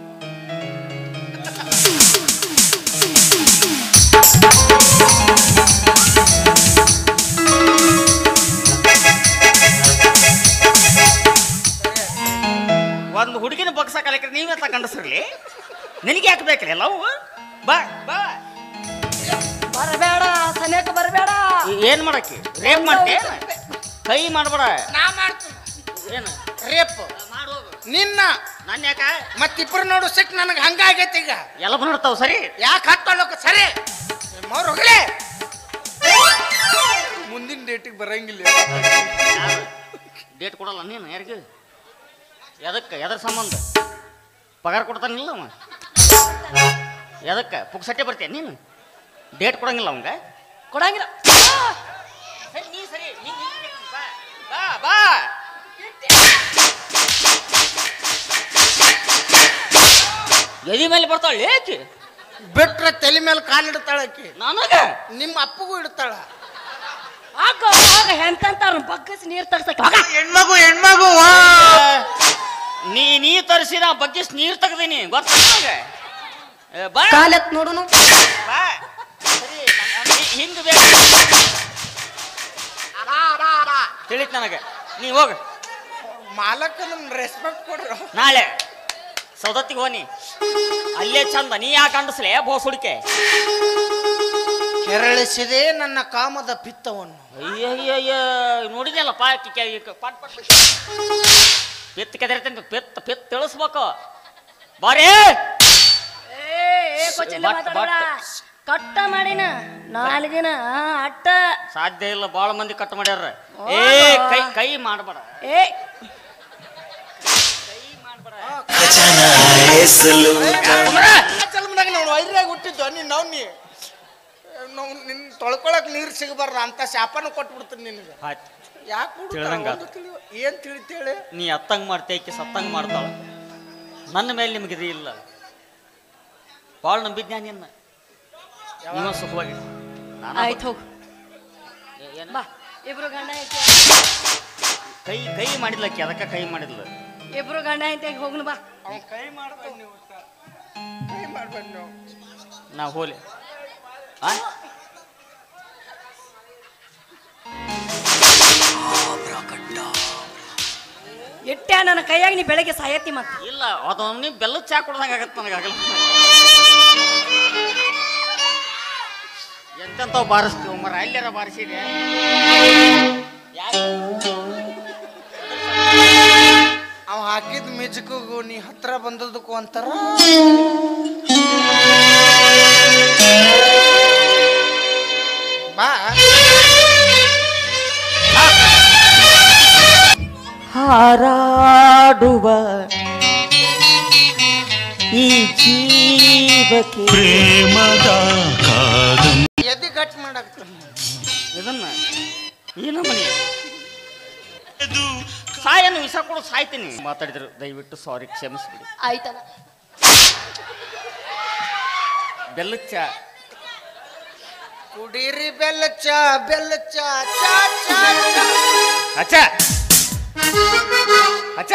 ಒಂದು ಹುಡುಗಿನ ಬಗ್ಸ ಕಲಿಕ್ರೆ ನೀವೇ ತಗೊಂಡಿಸ್ರಲಿ, ನಿನಗೆ ಯಾಕೆ ಬೇಕಲ್ಲ ಲವ್? ಬಾ ಬಾ. ಬರಬೇಡ ಸನೇಕ ಬರಬೇಡ. ಏನ್ ಮಾಡಕ್ಕೆ? ರೇಪ್ ಮಾಡ್ತೇ? ಕೈ ಮಾಡ್ಬೇಡ. ನಾ ಮಾಡ್ತೀನಿ ಏನು ರೇಪ್ ಮಾಡೋದು ನಿನ್ನ. ನನ್ನ ಯಾಕ ಮತ್ತಿಬ್ರು ನೋಡು ಸಿಕ್ ನನಗೆ ಹಂಗಾಗೈತಿ. ಈಗ ಎಲ್ಲ ನೋಡ್ತಾವ ಸರಿ. ಯಾಕೆ ಹತ್ತೋಳಕ ಸರಿ ನಿಮ್ಮವ್ರು ಹೋಗಲೇ. ಮುಂದಿನ ಡೇಟಿಗೆ ಬರಂಗಿಲ್ಲ. ಡೇಟ್ ಕೊಡಲ್ಲ ನೀನು ಯಾರಿಗೆ? ಎದಕ್ಕೆ? ಎದ್ರ ಸಂಬಂಧ? ಪಗಾರ ಕೊಡ್ತಾನಿಲ್ಲ ಅವ. ಎದಕ್ಕೆ? ಪುಕ್ಸಟ್ಟೆ ಬರ್ತೀಯ ನೀನು? ಡೇಟ್ ಕೊಡಂಗಿಲ್ಲ ಅವಂಗ? ಕೊಡಂಗಿಲ್ಲ. ಸರಿ ನೀ ಸರಿ ಬಾ ಬಾ ಬಾ. ಎದಿ ಮೇಲೆ ಬರ್ತಾಳೆ ಏಕೆ? ಬಿಟ್ರೆ ತಲೆ ಮೇಲೆ ಕಾಲಿಡ್ತಾಳ ಆಕಿ. ನನಗ ನಿಮ್ಮ ಅಪ್ಪಗೂ ಇಡ್ತಾಳ. ಆಗ ಎಂತಂತಾರ ಬಗ್ಗಸಿ ನೀರ್ ತರ್ಸಕ್ ಹೆಣ್ಮಗು ಹೆಣ್ಮಗು ನೀ ತರಿಸಿ ನಾ ಬಗ್ಗೆ ನೀರು ತೆಗ್ದೀನಿ ಗೊತ್ತ ನನಗೆ. ಬಾ ಕಾಲತ್ ನೋಡುನು. ಬಾ ಸರಿ ಹಿಂಗ ಬೇಕು ತಿಳಿತ್ ನನಗೆ. ನೀ ಹೋಗ ಮಾಲಕ ರೆಸ್ಪೆಕ್ಟ್ ಕೊಡ್ರು. ನಾಳೆ ಸೌದತ್ತಿಗೆ ಹೋನಿ, ಅಲ್ಲೇ ಚಂದ. ನೀ ಯಾಕೆ ಅಂಡಿಸ್ಲೆ ಬೋಸುಡಿಕೆ? ಕೆರಳಿಸಿದೆ ನನ್ನ ಕಾಮದ ಪಿತ್ತವನ್ನು. ಅಯ್ಯಯ್ಯ ನೋಡಿದ್ಯಲ್ಲಪ್ಪ ಪಟ್ ಪಟ್ ಪಿತ್ ಕೆದರ್ತೇನೆ. ಪಿತ್ ಪಿತ್ ತಿಳಿಸ್ಬೇಕು. ಬಾರೇ ಕಟ್ಟ ಮಾಡಿನ ನಾಲ್ಗಿನ ಅಟ್ಟ ಸಾಧ್ಯ ಇಲ್ಲ. ಬಾಳ ಮಂದಿ ಕಟ್ ಮಾಡ್ಯಾರ. ಏ ಕೈ ಕೈ ಮಾಡ್ಬೇಡ. ಏ ಜನ್ಮದಾಗ ನಾವು ವೈರ್ಯಾಗ ಹುಟ್ಟಿದ್ವ ನೀನು. ನಾವು ನಿನ್ನ ತೊಳ್ಕೊಳಕ್ ನೀರು ಸಿಗಬಾರ್ದು ಅಂತ ಶಾಪನ ಕೊಟ್ಬಿಡ್ತೀನಿ ನಿನಗೆ. ಆಯ್ತು ಯಾಕೆ ತಿಳ್ದಂಗ ಏನ್ ತಿಳಿತೇಳಿ? ನೀ ಅತ್ತಂಗ್ ಮಾಡ್ತೇಕಿ ಸತ್ತಂಗ್ ಮಾಡ್ತಾಳ. ನನ್ನ ಮೇಲೆ ನಿಮಗಿದೆ ಇಲ್ಲ ಭಾಳ ನಂಬಿದ್ನ್ಯಾ ನಿನ್ನ ನೀವ ಸುಖವಾಗಿ ಆಯ್ತು ಹೋಗು ಏನು ಬಾ ಇಬ್ರು ಗಂಡ ಐತೆ ಕೈ ಕೈ ಮಾಡಿದ್ಲಕ್ಕಿ ಅದಕ್ಕೆ ಕೈ ಮಾಡಿದ್ಲು ಇಬ್ರು ಗಂಡ ಐತೆ ಹೋಗ್ನು ಬಾ ಕೈ ಮಾಡ್ಬೇಡ ನೀವು ಕೈ ಮಾಡ್ಬೇಡ ನೀವು ನಾ ಹೋಲಿ ಇಟ್ಟ ನನ್ನ ಕೈಯಾಗ ನೀ ಬೆಳಗ್ಗೆ ಸಾಯತ್ತಿ ಮತ್ತೆ ಇಲ್ಲ ಅದು ನೀವು ಬೆಲ್ಲದ ಚಾ ಕೊಡ್ದಂಗೆ ಆಗತ್ತೆ ನನಗಾಗಲ್ಲ ಎಂತೆಂಥವು ಬಾರಿಸ್ತೀವಿ ಮರ ಅಲ್ಲಾರ ಬಾರಿಸಿದೆ ಅವ ಹಾಕಿದ ಮ್ಯೂಜಿಕ್ಗೂ ನೀ ಹತ್ರ ಬಂದದಕ್ಕೂ ಅಂತಾರ ಬಾ ಹಾರಾಡುವ ಈ ಜೀವಕ್ಕೆ ಪ್ರೇಮದ ಕಾದಂ ಎದಿ ಗಟ್ ಮಾಡಾಕ್ತ ಇದನ್ನ ಈ ನಮ್ಮನೆ ಸಾಯನ್ನು ವಿಷ ಕೊಡು ಸಾಯ್ತೀನಿ ಮಾತಾಡಿದ್ರು ದಯವಿಟ್ಟು ಸಾರಿ ಕ್ಷಮಿಸ್ಬಿಡಿ ಆಯ್ತಲ್ಲ ಬೆಲ್ಲದ ಚಾ ಕುಡೀರಿ ಬೆಲ್ಲ ಚಾ ಚಾ ಚಾ ಅಚ್ಚ ಅಚ್ಚ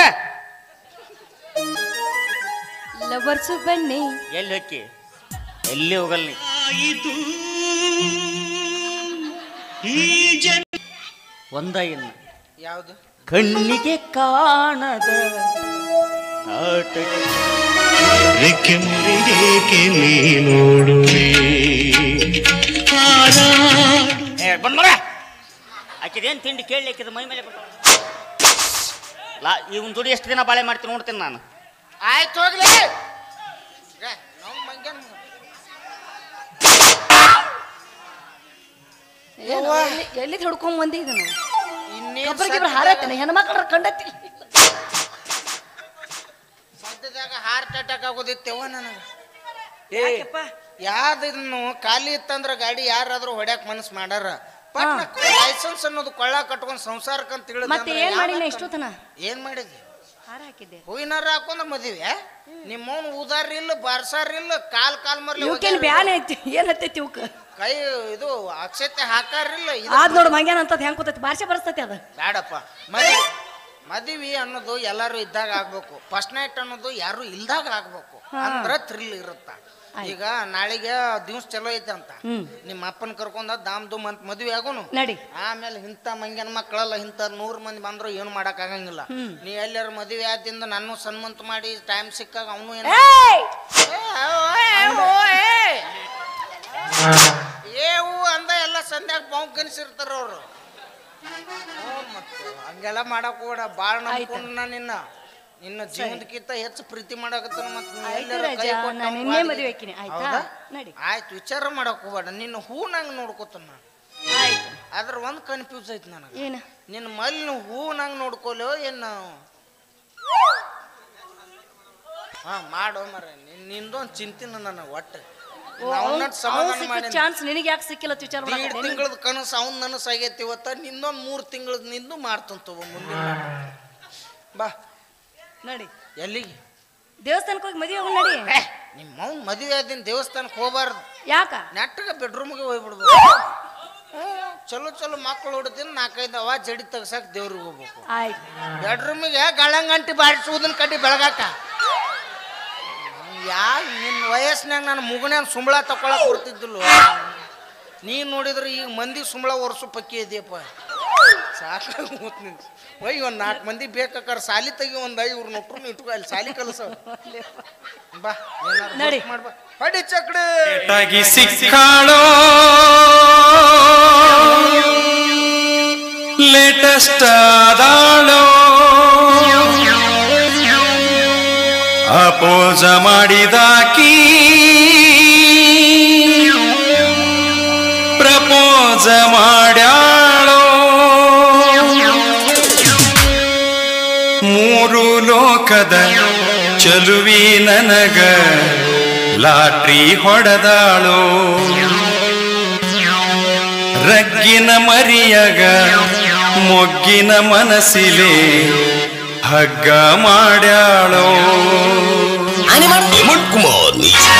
ಲವರ್ಸು ಬನ್ನಿ ಎಲ್ಲಿ ಹೊಕ್ಕಿ ಎಲ್ಲಿ ಹೋಗಲ್ಲ ಒಂದ ಇನ್ನು ಯಾವುದು ಕಣ್ಣಿಗೆ ಕಾಣದ ಆಟ ರೆಕ್ಕೆ ಮುರಿದೇಕೆ ನೀನೋಡುವೆ ಬಂದ್ಮಗ ಆಕಿದೇನು ತಿಂಡಿ ಕೇಳಲಿಕ್ಕಿದ ಮೈ ಮೇಲೆ ಬರ್ತಾವ ಲಾ ಇವನ್ ದುಡಿ ಎಷ್ಟು ದಿನ ಬಾಳೆ ಮಾಡ್ತೀನಿ ನೋಡ್ತೀನಿ ನಾನು ಆಯ್ತು ಹೋಗ್ಲಿ ಎಲ್ಲಿ ಹಿಡ್ಕೊಂಡ್ ಬಂದಿ ಇದನ್ನ ಇನ್ನೇನ್ ಒಬ್ಬರಿಗಿಬ್ರು ಹಾರತ್ತೇನೆ ಹೆಣ್ಮಕ್ಳ ಕಂಡತ್ತಿ ಸದ್ಯದಾಗ ಹಾರ್ಟ್ ಅಟ್ಯಾಕ್ ಆಗೋದಿತ್ತೇವ ನನಗೆ ಯಾಕೆಪ್ಪ? ಯಾವ್ದಿನ್ನು ಖಾಲಿ ಇತ್ತಂದ್ರ ಗಾಡಿ ಯಾರಾದ್ರೂ ಹೊಡ್ಯಾಕ್ ಮನಸ್ಸು ಮಾಡ್ಯಾರ ಲೈಸೆನ್ಸ್ ಅನ್ನೋದು ಕೊಳ್ಳ ಕಟ್ಕೊಂಡ್ ಸಂಸಾರಕ್ಕಂತ ಮತ್ತೆ ಏನ್ ಮಾಡಿನ ಇಷ್ಟೊತ್ತನ ಏನ್ ಮಾಡಿದ್ವಿ ಹಾರ ಹಾಕಿದ್ದೆ ಹೂವಿನಾರ ಹಾಕೊಂಡ ಮದುವೆ ನಿಮ್ಮವನ್ ಊದಾರ ಇಲ್ಲ ಬಾರ್ಸಾರ ಇಲ್ಲ ಕಾಲ್ ಮರ್ಲಿ ಇವಕ್ಕೇನ್ ಬ್ಯಾನ್ ಐತಿ ಏನ್ ಹತ್ತೈತಿ ಇವಕ್ಕ ಕೈ ಇದು ಅಕ್ಷತೆ ಹಾಕಾರಿಲ್ಲ ಆದ್ ನೋಡು ಮಂಗ್ಯಾನ ಅಂತದ್ ಹೆಂಗ್ ಕೂತೈತಿ ಭಾಷೆ ಬರಸ್ತೈತಿ ಅದ ಬೇಡಪ್ಪ ಮದುವೆ ಅನ್ನೋದು ಎಲ್ಲಾರು ಇದ್ದಾಗ ಆಗ್ಬೇಕು ಫಸ್ಟ್ ನೈಟ್ ಅನ್ನೋದು ಯಾರು ಇಲ್ದಾಗ ಆಗ್ಬೇಕು ಅಂದ್ರ ಥ್ರಿಲ್ ಇರುತ್ತ ಈಗ ನಾಳೆಗೆ ದಿವ್ಸ ಚಲೋ ಐತೆ ಅಂತ ನಿಮ್ಮ ಅಪ್ಪನ ಕರ್ಕೊಂಡ ದಾಮ್ ದುಮ್ ಅಂತ ಮದ್ವೆ ಆಗೋನು ನಡಿ ಆಮೇಲೆ ಇಂಥ ಮಂಗ್ಯನ ಮಕ್ಕಳಲ್ಲ ಇಂಥ 100 ಮಂದಿ ಬಂದ್ರು ಏನು ಮಾಡಕ್ ಆಗಂಗಿಲ್ಲ ನೀ ಎಲ್ಲಾರ ಮದುವೆ ಆದಿಂದ ನಾನು ಸನ್ಮಂತ ಮಾಡಿ ಟೈಮ್ ಸಿಕ್ಕಾಗ ಅವನು ಏನು ಏವು ಅಂದ ಎಲ್ಲ ಸಂಧ್ಯಾಗ ಬಾವು ಕನಿಸಿರ್ತಾರ ಅವ್ರು ಮತ್ತೆ ಹಂಗೆಲ್ಲ ಮಾಡಕ್ ಹೋಗ್ಬೇಡ ಬಾಳ ನಂಬ್ಕೊಂಡ ನಿನ್ನ ಜೀವನಕ್ಕಿಂತ ಹೆಚ್ಚು ಪ್ರೀತಿ ಮಾಡಕತ್ತಾನ ಆಯ್ತು ವಿಚಾರ ಮಾಡಕ್ ಹೋಗ್ಬೇಡ ನಿನ್ನ ಹೂ ನಂಗೆ ನೋಡ್ಕೋತಾನ ಅದ್ರ ಒಂದ್ ಕನ್ಫ್ಯೂಸ್ ಐತಿ ನನಗೆ ನಿನ್ನ ಮಲ್ಲಿನ ಹೂ ನಂಗೆ ನೋಡ್ಕೊಲೋ ಏನು ಹಾ ಮಾಡೋ ಮರ ನಿಂದೊಂದು ಚಿಂತಿನ ನನಗೆ ಒಟ್ಟು ಚಾನ್ಸ್ ನಿನಗೆ ಯಾಕೆ ಸಿಕ್ಕಿಲ್ಲ ವಿಚಾರ ತಿಂಗಳದ ಕನಸು ಅವ್ನ ನನಸು ಆಗೈತಿ ಇವತ್ತ ನಿಂದೊಂದು 3 ತಿಂಗಳದ ನಿಂದು ಮಾಡ್ತಂತವ ಮುಂದಿನ ಬಾ ನಡಿ ಎಲ್ಲಿಗೆ ದೇವಸ್ಥಾನಕ್ಕೆ ಹೋಗಿ ಮದುವೆ ಹೋಗಿ ನಡಿ ನಿಮ್ಮ ಅವ್ನ ಮದುವೆ ಆದಿನ ದೇವಸ್ಥಾನಕ್ಕೆ ಹೋಗ್ಬಾರ್ದು ಯಾಕ ನೆಟ್ಟಗೆ ಬೆಡ್ರೂಮ್ಗೆ ಹೋಗ್ಬಿಡ್ಬೇಕು ಚಲೋ ಮಕ್ಕಳು ಹೊಡ್ತೀನಿ 4-5 ಅವ ಜಡಿ ತೆಗ್ಸಾಕ ದೇವ್ರಿಗೆ ಹೋಗ್ಬೇಕು ಆಯ್ತು ಬೆಡ್ರೂಮಿಗೆ ಗಳಂಗಂಟಿ ಬಾಡಿಸುವುದನ್ನ ಕಡ್ಡಿ ಬೆಳಗಾಕ ನಿನ್ನ ವಯಸ್ಸಿನಾಗ ನಾನು ಮುಗಣ್ಯಾನ ಸುಂಬಳ ತಕೊಳಕ್ ಬರ್ತಿದ್ದಿಲ್ಲ ನೀನು ನೋಡಿದ್ರೆ ಈಗ ಮಂದಿ ಸುಂಬಳ ವರ್ಷ ಪಕ್ಕಿ ಇದೆಯಪ್ಪ ಸಾಕಾಗಿ ಒಯ್ ಒಂದು 4 ಮಂದಿ ಬೇಕಾಕಾರ ಸಾಲಿ ತೆಗಿ ಒಂದು 5 ನೋಟ್ರು ಇಟ್ಕೊ ಅಲ್ಲಿ ಸಾಲಿ ಕಲಸ ಬಾ ನಡಿ ಮಾಡ್ಬಾ ಹೊಡಿ ಚಕ್ಡಿ ಸಿಕ್ಕಾಳೋ ಲೇಟೆಸ್ಟ್ ಆದಾಳೋ ಅಪೋಜ ಮಾಡಿದಾಕಿ ಪ್ರಪೋಜ ಮಾಡ್ಯಾಳೋ 3 ಲೋಕದ ಚಲುವಿ ನನಗ ಲಾಟ್ರಿ ಹೊಡೆದಾಳೋ ರಗ್ಗಿನ ಮರಿಯಗ ಮೊಗ್ಗಿನ ಮನಸ್ಸಿಲೆ ಹಗ್ಗ ಮಾಡ್ಯಾಳೋ ಹೇಮಂತ್ ಕುಮಾರ್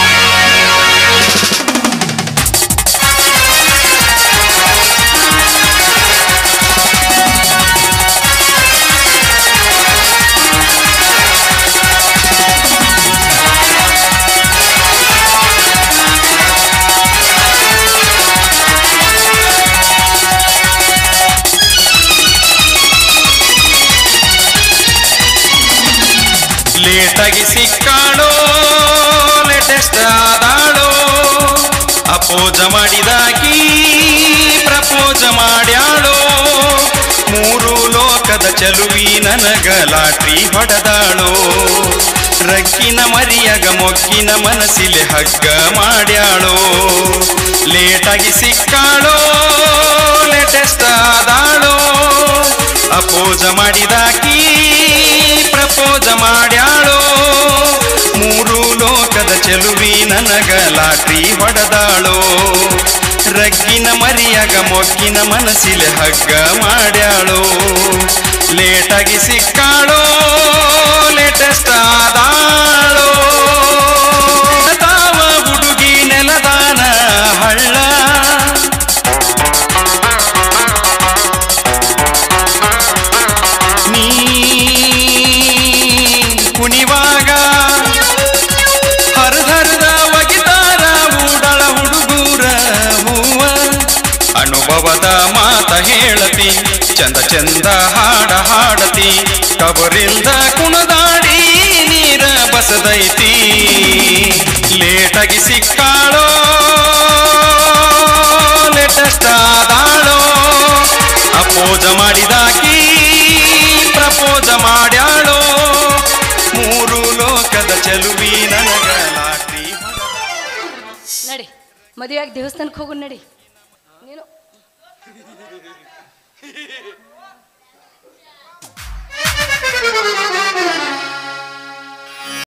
ಲೇಟಾಗಿ ಸಿಕ್ಕಾಳೋ ಲೇಟೆಸ್ಟ್ ಆದಾಳೋ ಅಪೋಜ ಮಾಡಿದಾಕಿ ಪ್ರಪೋಜ ಮಾಡ್ಯಾಳೋ ಮೂರು ಲೋಕದ ಚಲುವಿ ನನಗ ಲಾಟ್ರಿ ಹೊಡೆದಾಳೋ ರಕ್ಕಿನ ಮರಿಯಗ ಮೊಕ್ಕಿನ ಮನಸ್ಸಿಲೆ ಹಗ್ಗ ಮಾಡ್ಯಾಳೋ ಲೇಟಾಗಿ ಸಿಕ್ಕಾಳೋ ಲೇಟೆಸ್ಟ್ ಆದಾಳೋ ಅಪೋಜ ಮಾಡಿದಾಕಿ ಪ್ರಪೋಜ ಮಾಡ್ಯಾಳೋ ಮೂರು ಲೋಕದ ಚೆಲುವಿ ನನಗ ಲಾಟ್ರಿ ಹೊಡೆದಾಳೋ ರಗ್ಗಿನ ಮರಿಯಗ ಮೊಗ್ಗಿನ ಮನಸ್ಸಿಲೆ ಹಗ್ಗ ಮಾಡ್ಯಾಳೋ ಲೇಟಾಗಿ ಸಿಕ್ಕಾಳೋ ಲೇಟೆಸ್ಟ್ ಆದಾಳೋ ತಾವ ಹುಡುಗಿ ನೆಲದಾನ ಹಳ್ಳ ಕುಣಿವಾಗ ಹರಿದರ್ದ ಒಗಿತಾರ ಊಡಳ ಹುಡುಗೂರ ಹೂವ ಅನುಭವದ ಮಾತ ಹೇಳತಿ ಚಂದ ಚಂದ ಹಾಡ ಹಾಡತಿ ಕಬರಿಂದ ಕುಣದಾಡಿ ನೀರ ಬಸದೈತಿ ಲೇಟಾಗಿ ಸಿಕ್ಕಾಳೋ ಲೇಟೆಸ್ಟ್ ಆದಾಳೋ ಅಪೋಜ ಮಾಡಿದಾಕಿ ಪ್ರಪೋಜ ಮಾಡ್ಯಾಳೋ ಮೂರು ಲೋಕದ ಚಲುವಿ ನನಗ ಲಾಟ್ರಿ ನಡಿ ಮದುವೆಯಾಗಿ ದೇವಸ್ಥಾನಕ್ಕೆ ಹೋಗು ನಡಿ ನೀನು